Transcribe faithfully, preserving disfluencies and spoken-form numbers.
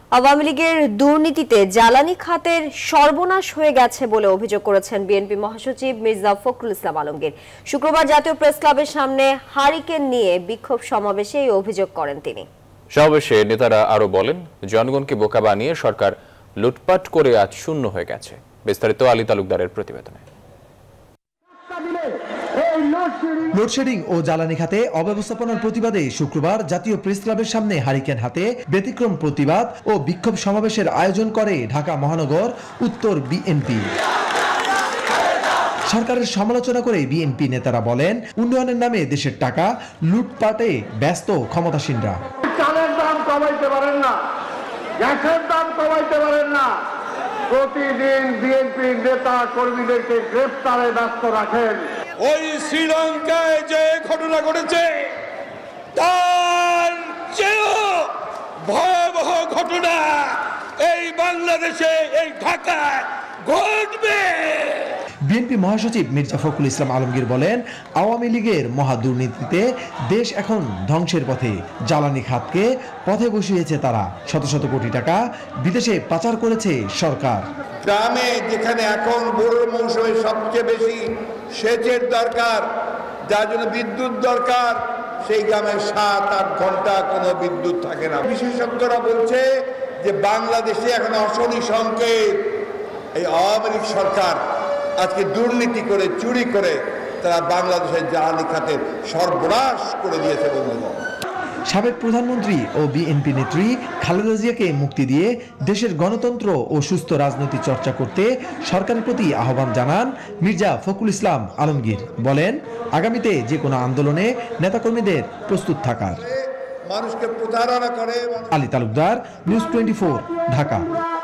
আওয়ামী লীগের দুর্নীতিতে জ্বালানি খাতের সর্বনাশ হয়ে গেছে বলে অভিযোগ করেছেন বিএনপি মহাসচিব মির্জা ফখরুল ইসলাম আলমগীর। শুক্রবার জাতীয় প্রেস ক্লাবের সামনে হারিকেন নিয়ে বিক্ষোভ সমাবেশে এই অভিযোগ করেন তিনি। সমাবেশে নেতারা আরো বলেন, জনগণকে বোকা বানিয়ে সরকার লুটপাট করে আজ শূন্য হয়ে গেছে। বিস্তারিত আলী তালুকদারের প্রতিবেদনে। লোডশেডিং ও জ্বালানি খাতে অব্যবস্থাপনার প্রতিবাদে শুক্রবার জাতীয় প্রেস ক্লাবের সামনে হারিকেন হাতে ব্যতিক্রম প্রতিবাদ ও বিক্ষোভ সমাবেশের আয়োজন করে ঢাকা মহানগর উত্তর বিএনপি। সরকারের সমালোচনা করে বিএনপি নেতারা বলেন, উন্নয়নের নামে দেশের টাকা লুটপাটে ব্যস্ত ক্ষমতাসীনরা। চালের দাম কমাইতে পারেন না, গ্যাসের দাম কমাইতে পারেন না, প্রতিদিন বিএনপির নেতা কর্মীদেরকে গ্রেফতারে ব্যস্ত রাখেন। ওই শ্রীলঙ্কায় যে ঘটনা ঘটেছে তার চেয়েও ভয়াবহ ঘটনা এই বাংলাদেশে, এই ঢাকায় ঘটবে। বিএনপি মহাসচিব মির্জা ফখরুল ইসলাম আলমগীর বলেন, আওয়ামী লীগের মহা দুর্নীতিতে দেশ এখন ধ্বংসের পথে। জ্বালানি খাতকে পথে বসিয়েছে তারা। শত শত কোটি টাকা বিদেশে পাচার করেছে সরকার। গ্রামে যেখানে এখন বোরো মৌসুমে সবচেয়ে বেশি সেচের দরকার, যার জন্য বিদ্যুৎ দরকার, সেই গ্রামে সাত আট ঘন্টা কোনো বিদ্যুৎ থাকে না। বিশেষজ্ঞরা বলছে যে বাংলাদেশে এখন অশনি সংকেত। এই আওয়ামী লীগ সরকার আজকে দুর্নীতি করে, চুরি করে তারা বাংলাদেশের জ্বালানি খাতের সর্বনাশ করে দিয়েছে বন্ধুগণ। সাবেক প্রধানমন্ত্রী ও বিএনপি নেত্রী খালেদা জিয়াকে মুক্তি দিয়ে দেশের গণতন্ত্র ও সুস্থ রাজনৈতিক চর্চা করতে সরকারের প্রতি আহ্বান জানান মির্জা ফখরুল ইসলাম আলমগীর। বলেন, আগামীতে যে কোনো আন্দোলনে নেতাকর্মীদের প্রস্তুত থাকার। মানুষকে প্রতারণা করে। Ali Talukdar, news twenty four, Dhaka.